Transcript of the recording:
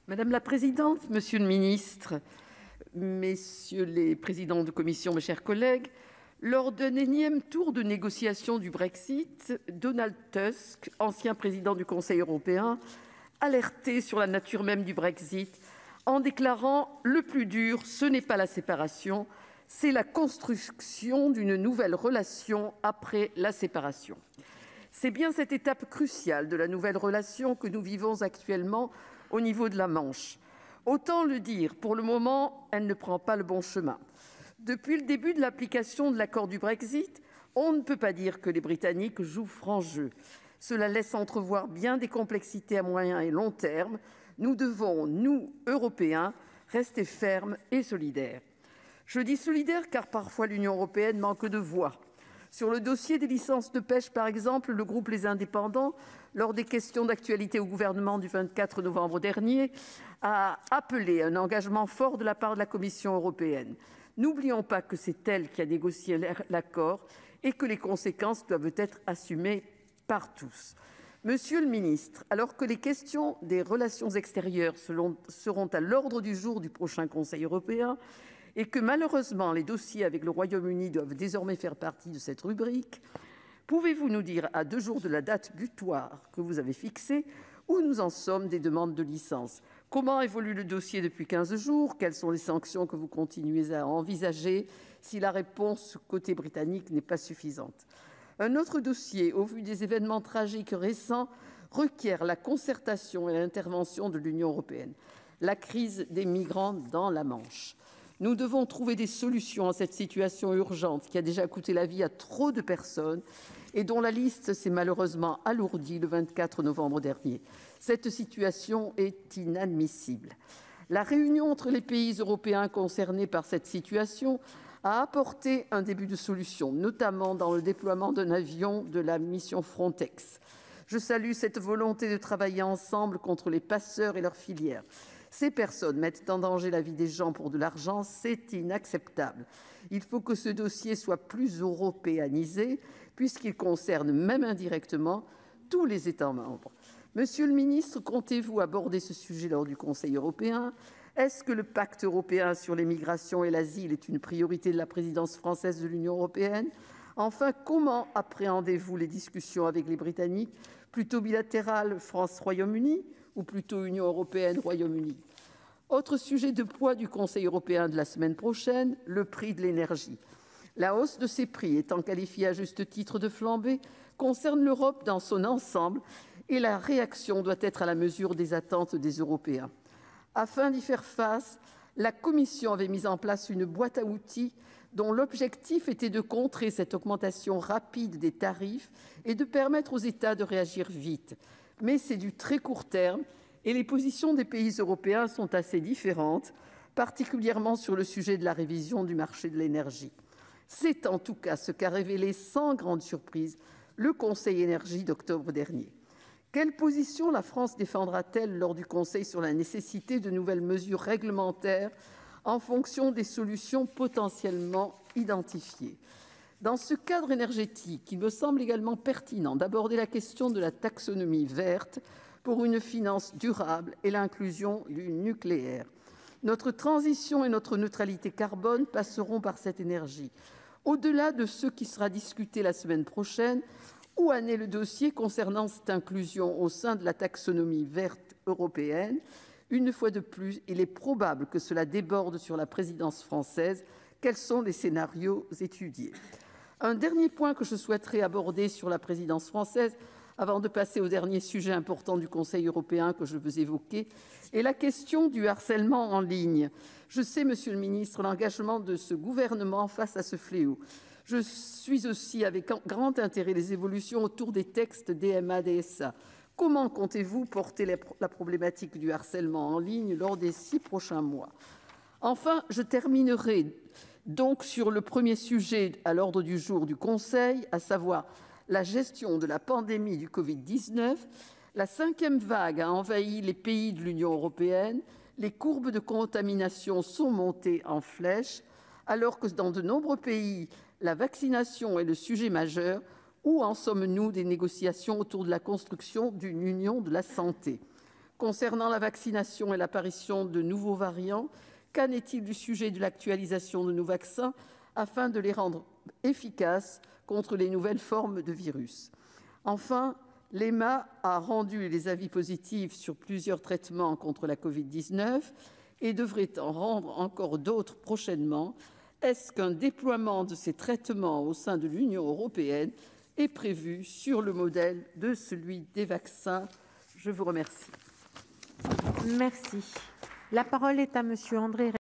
Madame la présidente, monsieur le ministre, messieurs les présidents de commission, mes chers collègues, lors d'un énième tour de négociation du Brexit, Donald Tusk, ancien président du Conseil européen, alertait sur la nature même du Brexit en déclarant : « Le plus dur, ce n'est pas la séparation, c'est la construction d'une nouvelle relation après la séparation. » C'est bien cette étape cruciale de la nouvelle relation que nous vivons actuellement au niveau de la Manche. Autant le dire, pour le moment, elle ne prend pas le bon chemin. Depuis le début de l'application de l'accord du Brexit, on ne peut pas dire que les Britanniques jouent franc jeu. Cela laisse entrevoir bien des complexités à moyen et long terme. Nous devons, nous, Européens, rester fermes et solidaires. Je dis solidaires car parfois l'Union européenne manque de voix. Sur le dossier des licences de pêche, par exemple, le groupe Les Indépendants, lors des questions d'actualité au gouvernement du 24 novembre dernier, a appelé un engagement fort de la part de la Commission européenne. N'oublions pas que c'est elle qui a négocié l'accord et que les conséquences doivent être assumées par tous. Monsieur le ministre, alors que les questions des relations extérieures seront à l'ordre du jour du prochain Conseil européen, et que malheureusement les dossiers avec le Royaume-Uni doivent désormais faire partie de cette rubrique, pouvez-vous nous dire, à 2 jours de la date butoir que vous avez fixée, où nous en sommes des demandes de licence ? Comment évolue le dossier depuis 15 jours ? Quelles sont les sanctions que vous continuez à envisager si la réponse côté britannique n'est pas suffisante ? Un autre dossier, au vu des événements tragiques récents, requiert la concertation et l'intervention de l'Union européenne : la crise des migrants dans la Manche. Nous devons trouver des solutions à cette situation urgente qui a déjà coûté la vie à trop de personnes et dont la liste s'est malheureusement alourdie le 24 novembre dernier. Cette situation est inadmissible. La réunion entre les pays européens concernés par cette situation a apporté un début de solution, notamment dans le déploiement d'un avion de la mission Frontex. Je salue cette volonté de travailler ensemble contre les passeurs et leurs filières. Ces personnes mettent en danger la vie des gens pour de l'argent, c'est inacceptable. Il faut que ce dossier soit plus européanisé, puisqu'il concerne, même indirectement, tous les États membres. Monsieur le ministre, comptez-vous aborder ce sujet lors du Conseil européen ? Est-ce que le pacte européen sur les migrations et l'asile est une priorité de la présidence française de l'Union européenne ? Enfin, comment appréhendez-vous les discussions avec les Britanniques ? Plutôt bilatérales France-Royaume-Uni ou plutôt Union européenne-Royaume-Uni ? Autre sujet de poids du Conseil européen de la semaine prochaine, le prix de l'énergie. La hausse de ces prix, étant qualifiée à juste titre de flambée, concerne l'Europe dans son ensemble et la réaction doit être à la mesure des attentes des Européens. Afin d'y faire face, la Commission avait mis en place une boîte à outils dont l'objectif était de contrer cette augmentation rapide des tarifs et de permettre aux États de réagir vite. Mais c'est du très court terme et les positions des pays européens sont assez différentes, particulièrement sur le sujet de la révision du marché de l'énergie. C'est en tout cas ce qu'a révélé sans grande surprise le Conseil énergie d'octobre dernier. Quelle position la France défendra-t-elle lors du Conseil sur la nécessité de nouvelles mesures réglementaires en fonction des solutions potentiellement identifiées ? Dans ce cadre énergétique, il me semble également pertinent d'aborder la question de la taxonomie verte pour une finance durable et l'inclusion du nucléaire. Notre transition et notre neutralité carbone passeront par cette énergie. Au-delà de ce qui sera discuté la semaine prochaine, où en est le dossier concernant cette inclusion au sein de la taxonomie verte européenne ? Une fois de plus, il est probable que cela déborde sur la présidence française. Quels sont les scénarios étudiés ? Un dernier point que je souhaiterais aborder sur la présidence française, avant de passer au dernier sujet important du Conseil européen que je veux évoquer, est la question du harcèlement en ligne. Je sais, monsieur le ministre, l'engagement de ce gouvernement face à ce fléau. Je suis aussi avec grand intérêt les évolutions autour des textes DMA-DSA. Comment comptez-vous porter la problématique du harcèlement en ligne lors des 6 prochains mois ? Enfin, je terminerai donc sur le premier sujet à l'ordre du jour du Conseil, à savoir la gestion de la pandémie du Covid-19. La 5e vague a envahi les pays de l'Union européenne. Les courbes de contamination sont montées en flèche, alors que dans de nombreux pays, la vaccination est le sujet majeur. Où en sommes-nous des négociations autour de la construction d'une union de la santé ? Concernant la vaccination et l'apparition de nouveaux variants, qu'en est-il du sujet de l'actualisation de nos vaccins afin de les rendre efficaces contre les nouvelles formes de virus ? Enfin, l'EMA a rendu des avis positifs sur plusieurs traitements contre la covid-19 et devrait en rendre encore d'autres prochainement. Est-ce qu'un déploiement de ces traitements au sein de l'Union européenne est prévu sur le modèle de celui des vaccins ? Je vous remercie. Merci. La parole est à Monsieur André